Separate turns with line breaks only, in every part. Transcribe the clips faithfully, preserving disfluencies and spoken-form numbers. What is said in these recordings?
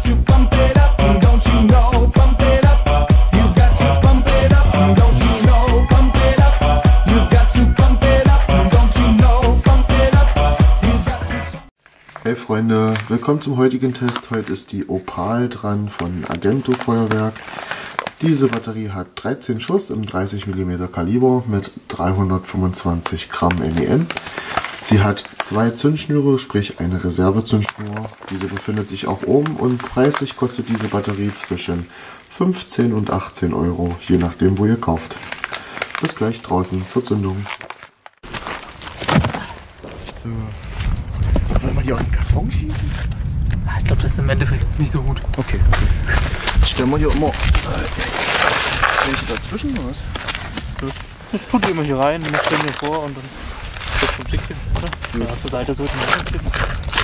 Hey Freunde, willkommen zum heutigen Test. Heute ist die Opal dran von Argento Feuerwerk. Diese Batterie hat dreizehn Schuss im dreißig Millimeter Kaliber mit dreihundertfünfundzwanzig Gramm N E N. Sie hat zwei Zündschnüre, sprich eine Reservezündschnur. Diese befindet sich auch oben und preislich kostet diese Batterie zwischen fünfzehn und achtzehn Euro, je nachdem wo ihr kauft. Bis gleich draußen zur Zündung. So. Wollen wir die aus dem Karton schießen?
Ich glaube, das ist im Endeffekt nicht so gut.
Okay, okay. Jetzt stellen wir hier immer welche dazwischen oder was?
Das, das tut ihr immer hier rein, dann stellen wir vor und dann wird es vom Schickchen, oder? Ja, zur Seite sollte man nicht hin.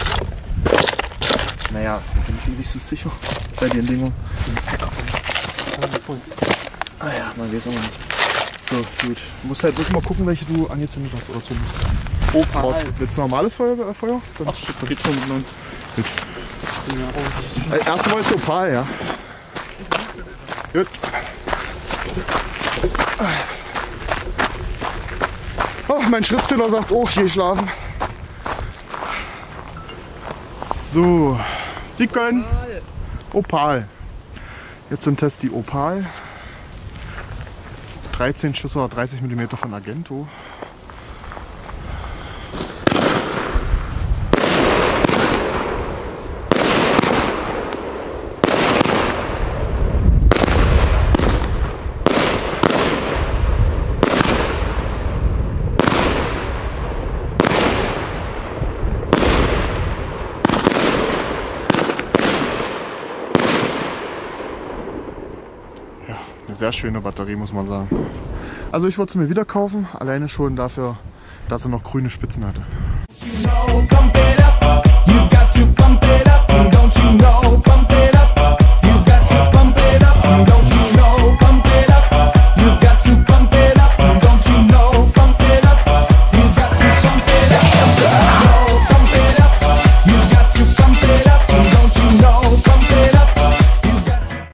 Naja, da bin ich mir nicht so sicher bei den Dingen. Ah ja, man weiß aber nicht. So, gut. Du musst halt wirklich mal gucken, welche du angezündet hast oder zündest.
Opal.
Brauchst du jetzt normales Feuer? Äh, Feuer? Dann
Ach, das geht schon mit meinem.
Gut. Äh, erste Mal ist Opal, ja. Gut. Oh, mein Schrittzähler sagt, oh, ich gehe schlafen. So, Sie können. Opal. Jetzt zum Test die Opal. dreizehn Schüsse, dreißig Millimeter von Argento. Eine sehr schöne Batterie, muss man sagen. Also ich würde sie mir wieder kaufen, alleine schon dafür, dass sie noch grüne Spitzen hatte.
You know, pump it up. You got to pump it up. Don't you know, pump